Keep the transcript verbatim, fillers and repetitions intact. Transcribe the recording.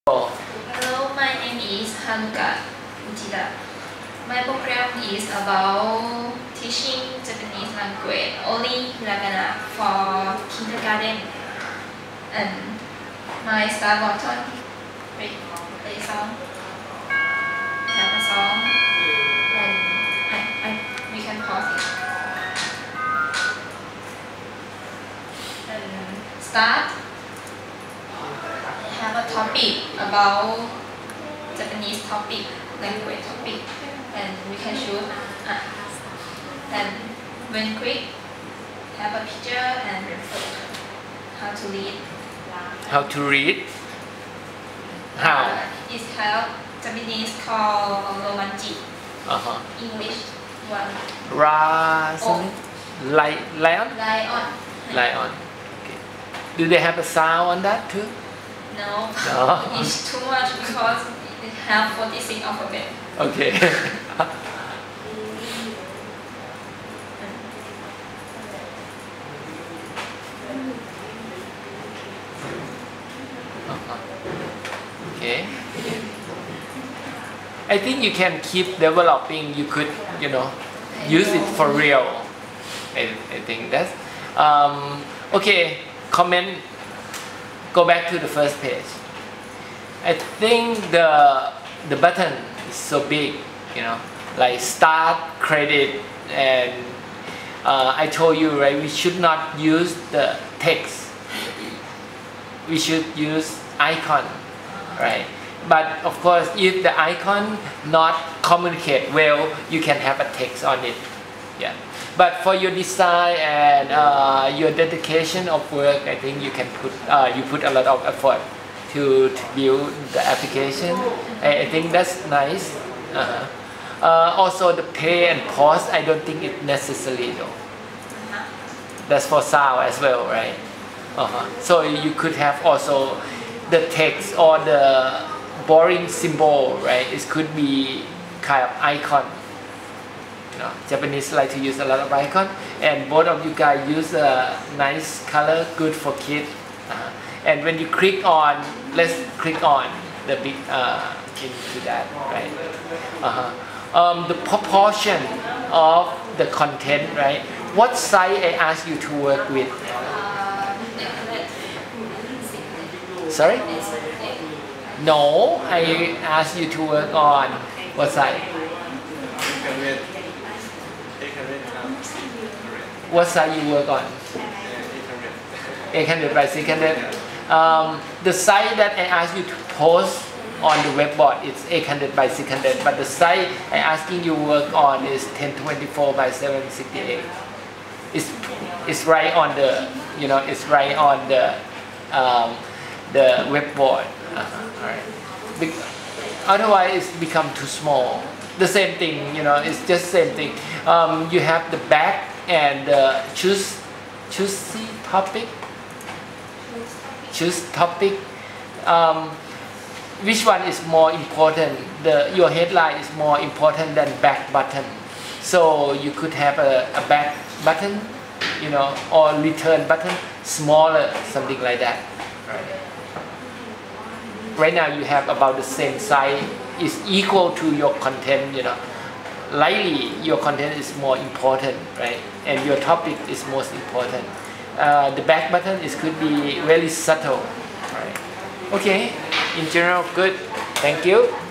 Hello, my name is Hanuka Uchida. My program is about teaching Japanese language, only hiragana for kindergarten. And my star button, wait, play song. I have a song, and I, I, we can pause it. And start. I have a topic about Japanese topic, language topic, and we can choose. Uh, and when quick, have a picture and refer how to read. How to read? How? Uh, it's have Japanese called romanji. Uh-huh. English one. Ra something? Li lion? Lion. Lion. Okay. Do they have a sound on that too? No. No. It's too much because it have forty-six alphabet. Okay. Okay. I think you can keep developing. You could, you know, use it for real. I, I think that's um, okay. Comment. Go back to the first page. I think the the button is so big, you know, like start, credit, and uh, I told you, right, we should not use the text. We should use icon, right? But of course, if the icon not communicate well, you can have a text on it. Yeah. But for your design and uh, your dedication of work, I think you can put uh, you put a lot of effort to, to build the application. I, I think that's nice. Uh-huh. Uh, also, the play and pause, I don't think it's necessary though. That's for sound as well, right? Uh-huh. So you could have also the text or the boring symbol, right? It could be kind of icon. You know, Japanese like to use a lot of icon, and both of you guys use a nice color, good for kids. Uh, and when you click on, let's click on the big uh, into that, right? Uh-huh. Um, the proportion of the content, right? What size I ask you to work with? Sorry? No, I asked you to work on what size? What size you work on? eight hundred by six hundred. Um, the size that I asked you to post on the web board is eight hundred by six hundred, but the size I asking you work on is ten twenty-four by seven sixty-eight. It's it's right on the you know it's right on the um, the web board. Uh-huh. All right. Be otherwise, it's become too small. The same thing, you know, it's just same thing. Um, you have the back and uh, choose choose topic. Choose topic. Um, which one is more important? The your headline is more important than back button. So you could have a, a back button, you know, or return button smaller, something like that. Right. Right now you have about the same size. Is equal to your content, you know. Likely your content is more important, right? And your topic is most important. Uh, the back button is could be very subtle, right? Okay, in general, good. Thank you.